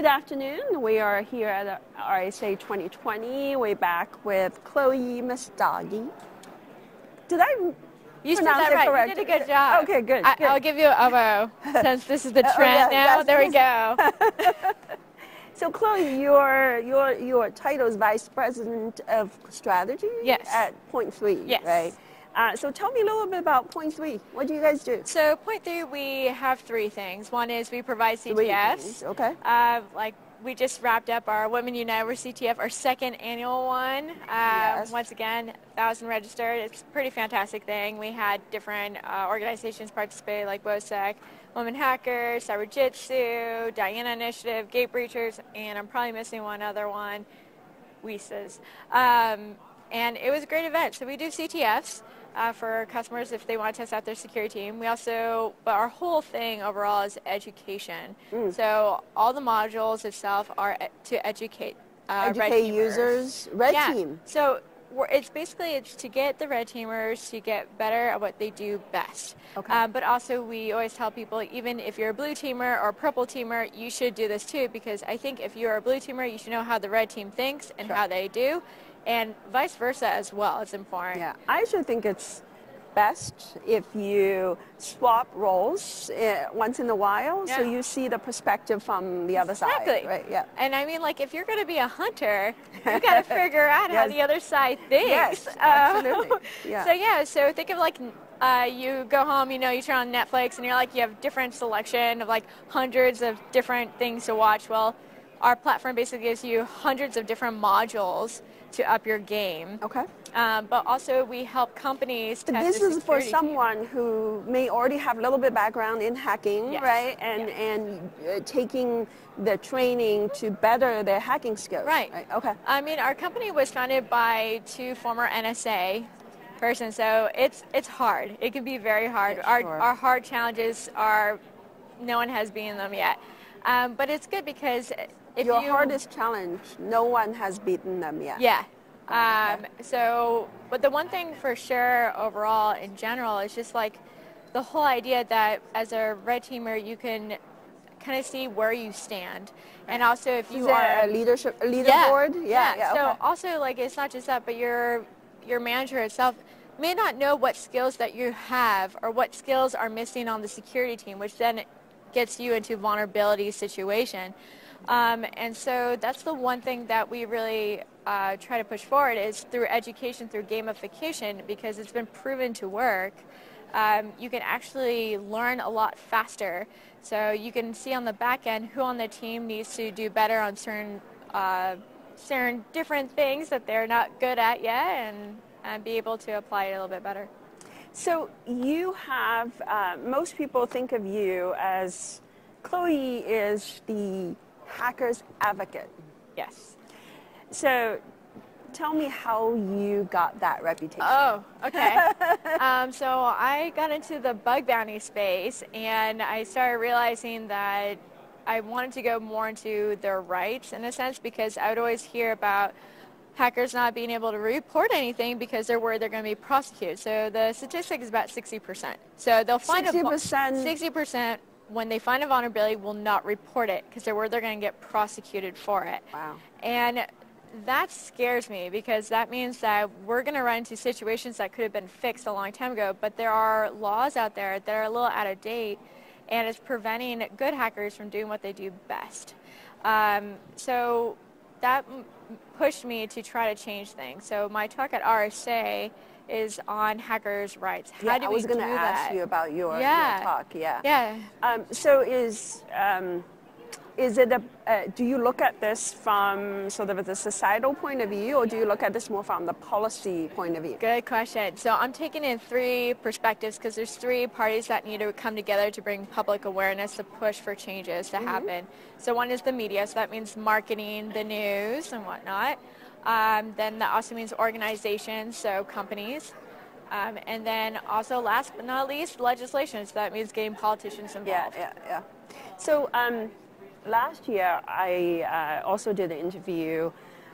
Good afternoon. We are here at the RSA 2020. We're back with Chloe Mastagi. Did I You said pronounce that it right. correct? You did a good job. Okay, good. I'll give you an elbow since this is the trend now. Yes, there we go. So, Chloe, your title is Vice President of Strategy at Point3, yes. right? So tell me a little bit about Point3. What do you guys do? So Point3, we have three things. One is we provide CTFs. Okay. Like we just wrapped up our Women Unite Over CTF, our second annual one. Yes. Once again, 1,000 registered. It's a pretty fantastic thing. We had different organizations participate like WOSEC, Women Hackers, Cyber Jitsu, Diana Initiative, Gate Breachers, and I'm probably missing one other one, WISAs. And it was a great event. So we do CTFs. For customers if they want to test out their security team. We also, but our whole thing overall is education. So all the modules itself are to educate users, red team. So it's to get the red teamers to get better at what they do best. Okay. But also we always tell people, even if you're a blue teamer or a purple teamer, you should do this too, because I think if you're a blue teamer, you should know how the red team thinks and how they do. And vice versa as well. It's important. Yeah, I actually think it's best if you swap roles once in a while, so you see the perspective from the other side. Right? Yeah. And I mean, like, if you're going to be a hunter, you got to figure out how the other side thinks. Yes, absolutely. Yeah. So think of like you go home, you turn on Netflix, and you're like, you have different selection of like hundreds of different things to watch. Well, our platform basically gives you hundreds of different modules to up your game. Okay. But also we help companies test this is for security someone who may already have a little bit background in hacking, right? And taking the training to better their hacking skills. Right. Okay. I mean, our company was founded by two former NSA persons, so it's hard. It can be very hard. Our hard challenges are no one has beaten them yet. But it's good because your hardest challenge, no one has beaten them yet. Yeah. But the one thing for sure overall in general is just like the whole idea that as a red teamer you can kind of see where you stand, and also if you are a leaderboard. So also like it's not just that, but your manager itself may not know what skills that you have or what skills are missing on the security team, which then gets you into vulnerability situation. And so that's the one thing that we really try to push forward is through education, through gamification, because it's been proven to work. You can actually learn a lot faster. So you can see on the back end who on the team needs to do better on certain different things that they're not good at yet, and be able to apply it a little bit better. So you have, most people think of you as, Chloe is the hacker's advocate. Yes. So tell me how you got that reputation. Oh, okay. So I got into the bug bounty space, and I started realizing that I wanted to go more into their rights in a sense, because I would always hear about hackers not being able to report anything because they're worried they're going to be prosecuted. So the statistic is about 60%. So they'll find 60% when they find a vulnerability will not report it because they're worried they're going to get prosecuted for it. Wow. And that scares me, because that means that we're going to run into situations that could have been fixed a long time ago, but there are laws out there that are a little out of date, and it's preventing good hackers from doing what they do best. So that pushed me to try to change things. So my talk at RSA is on hackers' rights. How do we do that? I was going to ask you about your talk. So is it do you look at this from sort of the societal point of view, or do you look at this more from the policy point of view? Good question. So I'm taking in three perspectives, because there's three parties that need to come together to bring public awareness to push for changes to happen. So one is the media, so that means marketing, the news, and whatnot. Then that also means organizations, so companies. And then also, last but not least, legislation. So that means getting politicians involved. Yeah. So last year, I also did an interview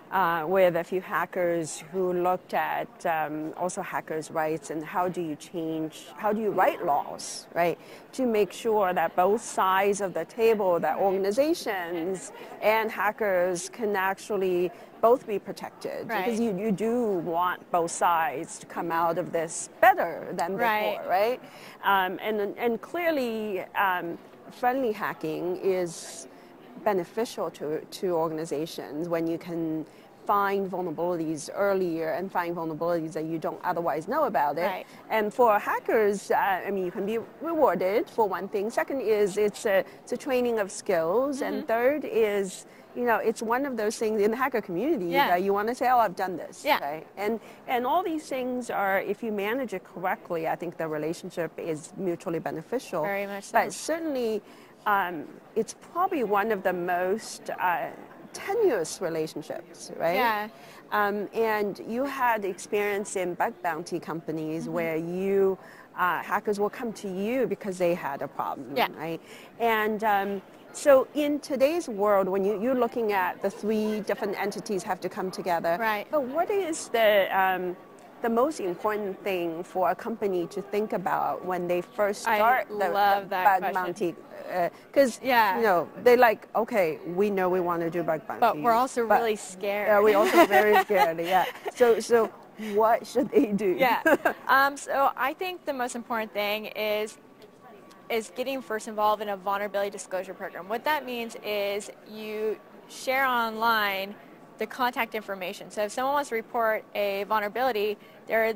with a few hackers who looked at also hackers' rights and how do you write laws, right, to make sure that both sides of the table, that organizations and hackers can actually both be protected. Right. Because you do want both sides to come out of this better than before, right? And clearly, friendly hacking is beneficial to organizations when you can find vulnerabilities earlier and find vulnerabilities that you don't otherwise know about it. Right. And for hackers, I mean, you can be rewarded for one thing. Second is it's a training of skills. And third is, you know, it's one of those things in the hacker community that you want to say, oh, I've done this, right? And all these things are, if you manage it correctly, I think the relationship is mutually beneficial. Very much so. But certainly, it's probably one of the most tenuous relationships, right? Yeah. And you had experience in bug bounty companies where you hackers will come to you because they had a problem, right? And so in today's world, when you're looking at the three different entities have to come together, right? But what is the most important thing for a company to think about when they first start the bug bounty? Because you know, they like, okay, we know we want to do bug bounty, but we're also really scared. Yeah, we're also very scared. Yeah. So what should they do? Yeah. So I think the most important thing is getting first involved in a vulnerability disclosure program. What that means is you share online the contact information. So if someone wants to report a vulnerability, they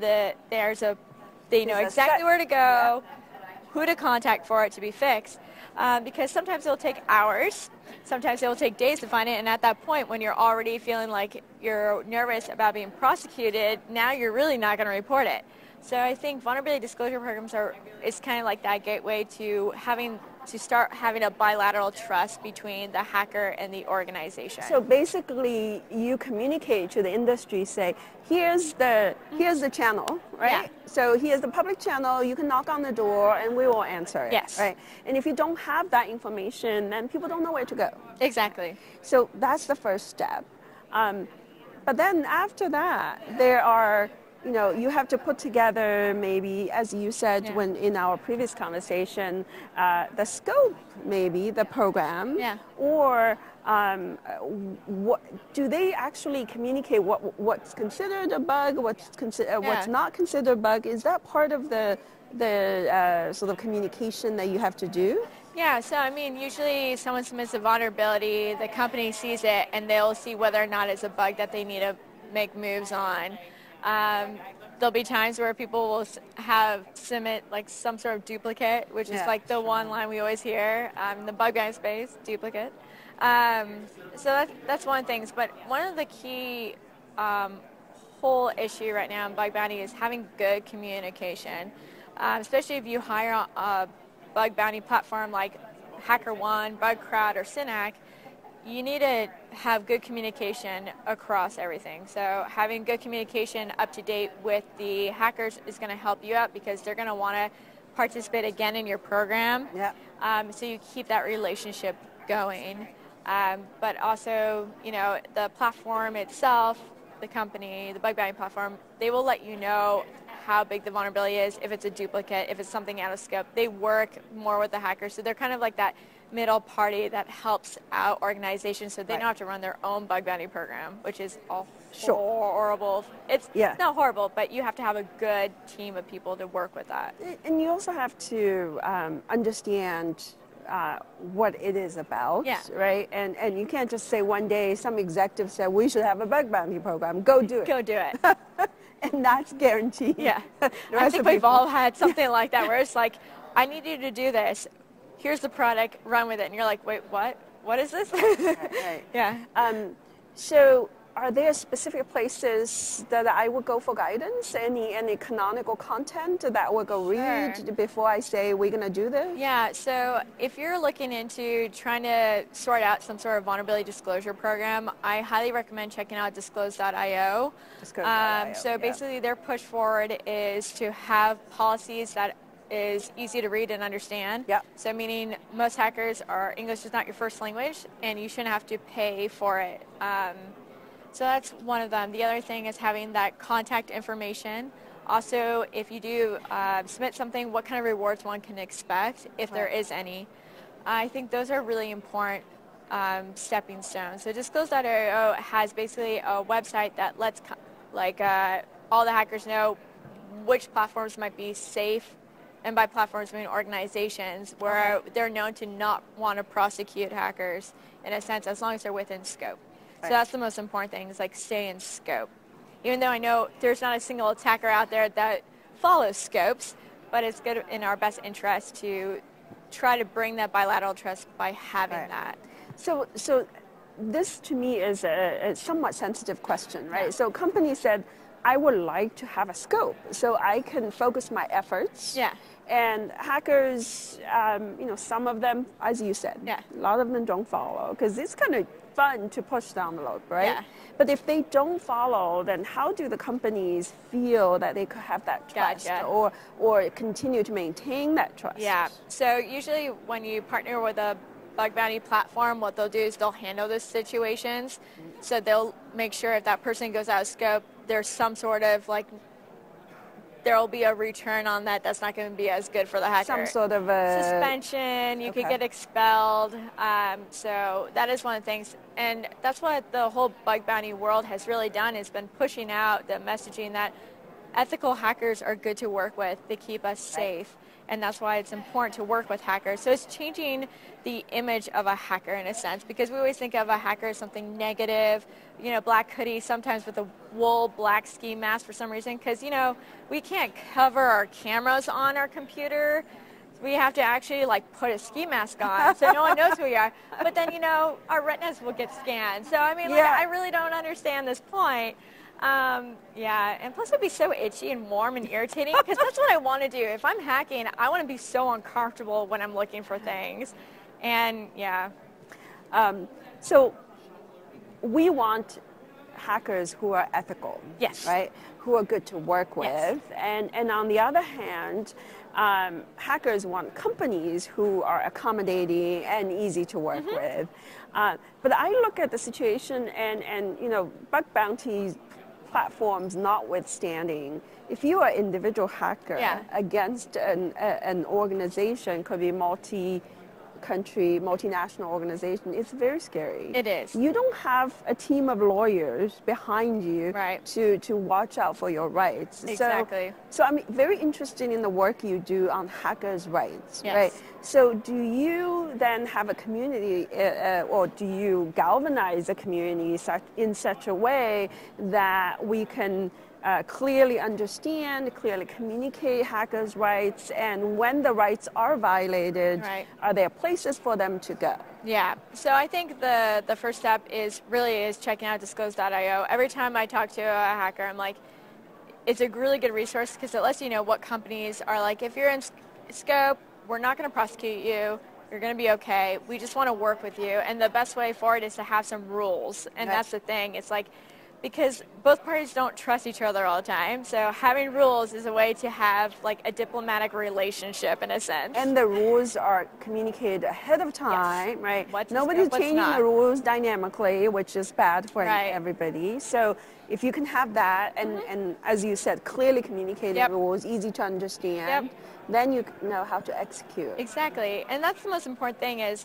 know exactly where to go, who to contact for it to be fixed. Because sometimes it'll take hours, sometimes it'll take days to find it, and at that point when you're already feeling like you're nervous about being prosecuted, now you're really not going to report it. So I think vulnerability disclosure programs is kind of like that gateway to start having a bilateral trust between the hacker and the organization. So basically, you communicate to the industry, say, here's the channel, right? Yeah. So here's the public channel. You can knock on the door, and we will answer it. Yes. Right. And if you don't have that information, then people don't know where to go. Exactly. So that's the first step. But then after that, there are, you know, you have to put together maybe, as you said when in our previous conversation, the scope, maybe the program, or what do they actually communicate? What's considered a bug? What's not considered a bug? Is that part of the sort of communication that you have to do? Yeah, so I mean, usually someone submits a vulnerability, the company sees it, and they'll see whether or not it's a bug that they need to make moves on. There'll be times where people will submit like some sort of duplicate, which is like the one line we always hear, the bug bounty space, duplicate. So that's one of the things, but one of the key whole issue right now in bug bounty is having good communication, especially if you hire a bug bounty platform like HackerOne, BugCrowd, or Synack. You need to have good communication across everything. So having good communication up to date with the hackers is going to help you out because they're going to want to participate again in your program. So you keep that relationship going. But also, you know, the platform itself, the company, the bug bounty platform, they will let you know how big the vulnerability is, if it's a duplicate, if it's something out of scope. They work more with the hackers, so they're kind of like that middle party that helps out organizations so they don't have to run their own bug bounty program, which is all horrible. It's not horrible, but you have to have a good team of people to work with that. And you also have to understand what it is about, right? And you can't just say one day some executive said we should have a bug bounty program. Go do it. Go do it. And that's guaranteed. Yeah. I think we've all had something like that where it's like, I need you to do this. Here's the product, run with it. And you're like, wait, what? What is this? Right. Yeah. So are there specific places that I would go for guidance? Any canonical content that I would go read before I say we're going to do this? Yeah, so if you're looking into trying to sort out some sort of vulnerability disclosure program, I highly recommend checking out disclose.io. So basically their push forward is to have policies that is easy to read and understand. So meaning most hackers English is not your first language and you shouldn't have to pay for it. So that's one of them. The other thing is having that contact information. Also, if you do submit something, what kind of rewards one can expect, if there is any. I think those are really important stepping stones. So Disclose.io has basically a website that lets all the hackers know which platforms might be safe, and by platforms I mean organizations, where they're known to not want to prosecute hackers in a sense, as long as they're within scope. So that's the most important thing, is like stay in scope. Even though I know there's not a single attacker out there that follows scopes, but it's good in our best interest to try to bring that bilateral trust by having that. So this to me is a somewhat sensitive question, right? Yeah. So companies said, I would like to have a scope so I can focus my efforts. Yeah. And hackers, some of them, as you said, a lot of them don't follow because it's kind of fun to push the envelope, right? Yeah. But if they don't follow, then how do the companies feel that they could have that trust or continue to maintain that trust? Yeah. So usually when you partner with a bug bounty platform, what they'll do is they'll handle those situations. So they'll make sure if that person goes out of scope, there's some sort of there'll be a return on that that's not going to be as good for the hacker. Some sort of a suspension, you could get expelled. So that is one of the things. And that's what the whole bug bounty world has really done, is been pushing out the messaging that ethical hackers are good to work with. They keep us safe. And that's why it's important to work with hackers. So it's changing the image of a hacker in a sense, because we always think of a hacker as something negative, black hoodie, sometimes with a wool black ski mask for some reason, because, we can't cover our cameras on our computer. We have to actually put a ski mask on so no one knows who we are. But then, our retinas will get scanned. So, I really don't understand this point. And plus it'd be so itchy and warm and irritating, because that's what I want to do. If I'm hacking, I want to be so uncomfortable when I'm looking for things. And so we want hackers who are ethical, right? Who are good to work with. And on the other hand, hackers want companies who are accommodating and easy to work with. But I look at the situation and bug bounties platforms notwithstanding, if you are an individual hacker against an organization, could be multi-country, multinational organization, it's very scary. It is. You don't have a team of lawyers behind you to watch out for your rights. Exactly. So I'm very interested in the work you do on hackers' rights, right? So do you then have a community, or do you galvanize a community in such a way that we can clearly understand, clearly communicate hackers' rights, and when the rights are violated, are there places for them to go? Yeah, so I think the first step is checking out Disclose.io. Every time I talk to a hacker, I'm like, it's a really good resource because it lets you know what companies are like, if you're in scope, we're not going to prosecute you. You're going to be okay. We just want to work with you. And the best way forward is to have some rules. And that's the thing. It's because both parties don't trust each other all the time. So having rules is a way to have a diplomatic relationship in a sense. And the rules are communicated ahead of time, right? Nobody's changing the rules dynamically, which is bad for everybody. So if you can have that, and as you said, clearly communicated rules, easy to understand, then you know how to execute. Exactly. And that's the most important thing is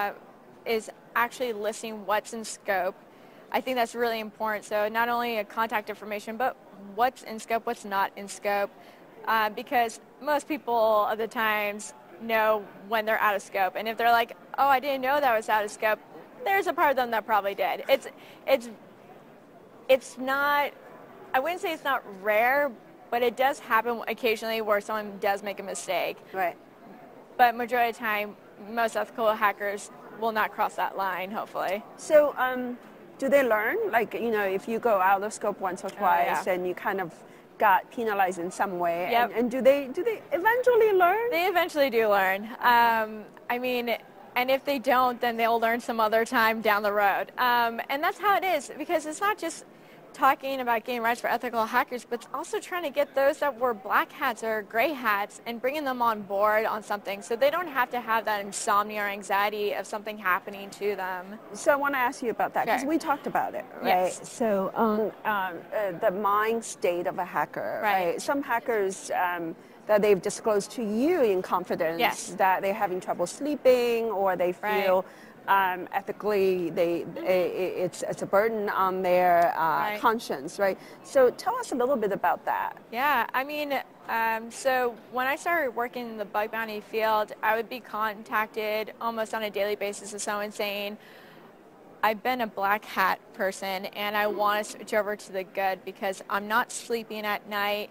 actually listing what's in scope. I think that's really important. So not only a contact information, but what's in scope, what's not in scope, because most people of the times know when they're out of scope. And if they're like, oh, I didn't know that was out of scope, there's a part of them that probably did. It's not, I wouldn't say it's not rare, but it does happen occasionally where someone does make a mistake. Right. But majority of the time, most ethical hackers will not cross that line, hopefully. So, do they learn? If you go out of scope once or twice and you kind of got penalized in some way, and do they eventually learn? They eventually do learn. And if they don't, then they'll learn some other time down the road. And that's how it is, because it's not just talking about getting rights for ethical hackers, but also trying to get those that were black hats or gray hats and bringing them on board on something so they don't have to have that insomnia or anxiety of something happening to them. So I want to ask you about that because Sure. we talked about it, right? Yes. So the mind state of a hacker, right? Some hackers that they've disclosed to you in confidence Yes. that they're having trouble sleeping or they feel ethically it's a burden on their conscience, right? So tell us a little bit about that. Yeah, I mean, so when I started working in the bug bounty field, I would be contacted almost on a daily basis of someone saying, I've been a black hat person and I want to switch over to the good because I'm not sleeping at night.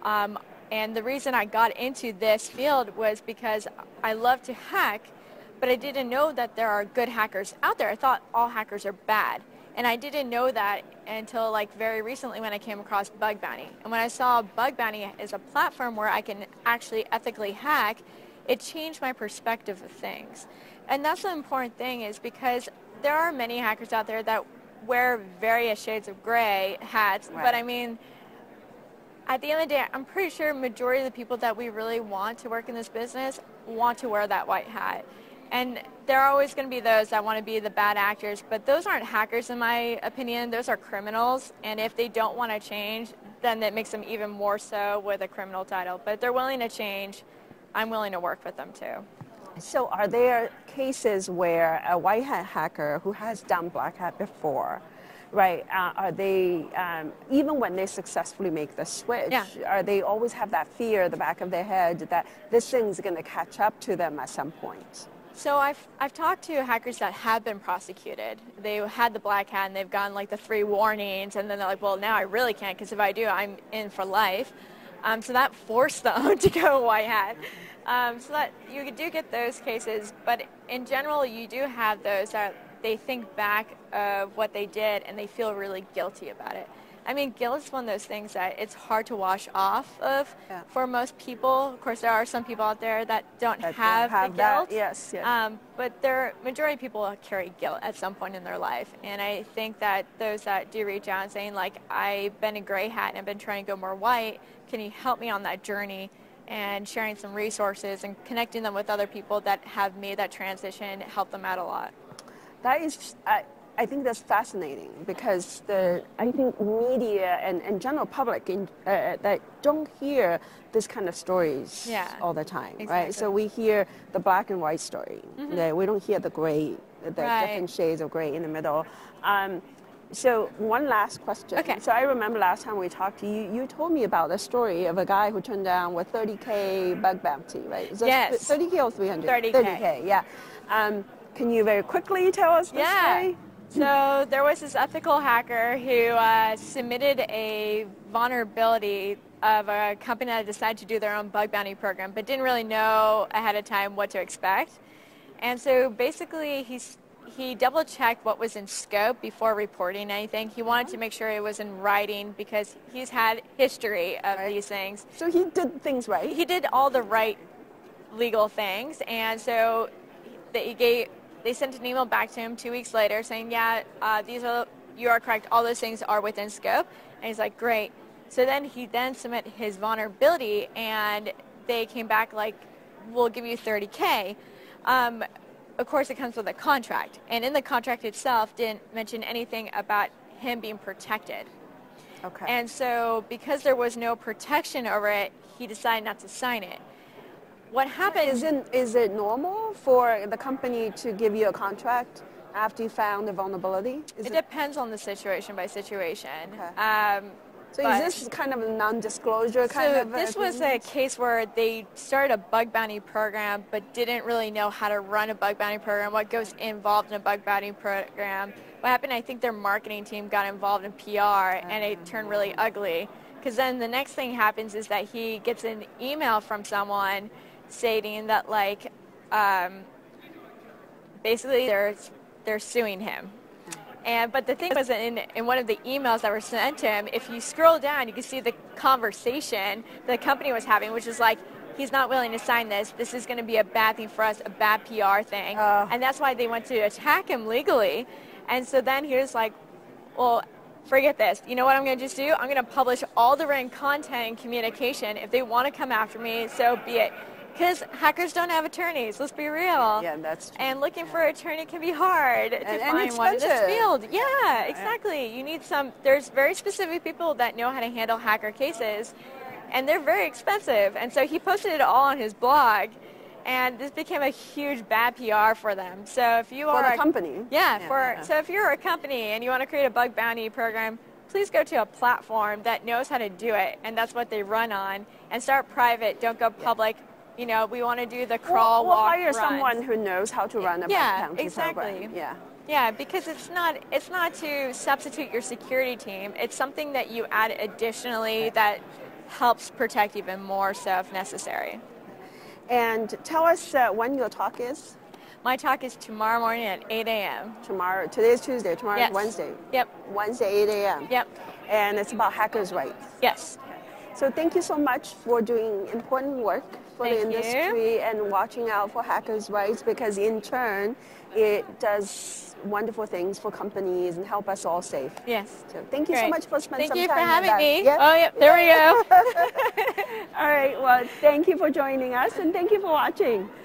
And the reason I got into this field was because I love to hack, but I didn't know that there are good hackers out there. I thought all hackers are bad. And I didn't know that until like very recently when I came across Bug Bounty. And when I saw Bug Bounty as a platform where I can actually ethically hack, it changed my perspective of things. And that's the important thing is because there are many hackers out there that wear various shades of gray hats, but I mean, at the end of the day, I'm pretty sure majority of the people that we really want to work in this business want to wear that white hat. And there are always going to be those that want to be the bad actors, but those aren't hackers in my opinion. Those are criminals, and if they don't want to change, then that makes them even more so with a criminal title. But if they're willing to change, I'm willing to work with them too. So are there cases where a white hat hacker who has done black hat before, right, are they, even when they successfully make the switch, are they always have that fear at the back of their head that this thing's going to catch up to them at some point? So I've talked to hackers that have been prosecuted. They had the black hat and they've gotten like the 3 warnings and then they're like, well, now I really can't because if I do, I'm in for life. So that forced them to go white hat. So that you do get those cases, but in general, you do have those that they think back of what they did and they feel really guilty about it. I mean, guilt is one of those things that it's hard to wash off of for most people. Of course, there are some people out there that don't have the guilt. That. Yes. But the majority of people carry guilt at some point in their life. And I think that those that do reach out and saying, like, I've been a gray hat and I've been trying to go more white, can you help me on that journey? And sharing some resources and connecting them with other people that have made that transition help them out a lot. That is, I think that's fascinating because I think media and general public that don't hear this kind of stories all the time, right? So we hear the black and white story. We don't hear the gray, the different shades of gray in the middle. So one last question. Okay. So I remember last time we talked to you, you told me about a story of a guy who turned down with 30K bug bounty, right? Is that 30K or 300? 30K, yeah. Can you very quickly tell us the story? So there was this ethical hacker who submitted a vulnerability of a company that decided to do their own bug bounty program, but didn't really know ahead of time what to expect. And so basically he double-checked what was in scope before reporting anything. He wanted to make sure it was in writing because he's had history of these things. So he did things right? He did all the right legal things, and so they sent an email back to him 2 weeks later saying, you are correct, all those things are within scope. And he's like, great. So then he submitted his vulnerability, and they came back like, we'll give you 30K. Of course, it comes with a contract, and in the contract itself didn't mention anything about him being protected. Okay. And so because there was no protection over it, he decided not to sign it. What happened is it normal for the company to give you a contract after you found the vulnerability? It depends on the situation by situation. Okay. So is this kind of a non-disclosure kind of? This was a case where they started a bug bounty program but didn't really know how to run a bug bounty program, what goes involved in a bug bounty program. What happened, I think their marketing team got involved in PR and it turned really ugly. Because then the next thing happens is that he gets an email from someone stating that like basically they're suing him. But the thing was in one of the emails that were sent to him, if you scroll down, you can see the conversation the company was having, which is like, he's not willing to sign this. This is going to be a bad thing for us, a bad PR thing. And that's why they went to attack him legally. And so then he was like, well, forget this. You know what I'm going to just do? I'm going to publish all the written content and communication. If they want to come after me, so be it. Because hackers don't have attorneys, let's be real. Yeah, that's true. And looking for an attorney can be hard to find one in this field. Yeah, exactly. You need there's very specific people that know how to handle hacker cases, and they're very expensive. And so he posted it all on his blog, and this became a huge bad PR for them. So if you are a company. So if you're a company and you want to create a bug bounty program, please go to a platform that knows how to do it, and that's what they run on. And start private. Don't go public. You know, we want to do the crawl, walk, hire run. someone who knows how to run a bug bounty program. Yeah, because it's not to substitute your security team. It's something that you add additionally that helps protect even more so if necessary. And tell us when your talk is. My talk is tomorrow morning at 8 a.m. Tomorrow. Today is Tuesday. Tomorrow is Wednesday. Yep. Wednesday, 8 a.m. Yep. And it's about hackers' rights. Yes. So thank you so much for doing important work for the industry and watching out for hackers' rights, because in turn it does wonderful things for companies and help us all safe. Yes. So thank you so much for spending some time. Thank you for having me. Yeah? Oh, yep. There we go. All right. Well, thank you for joining us, and thank you for watching.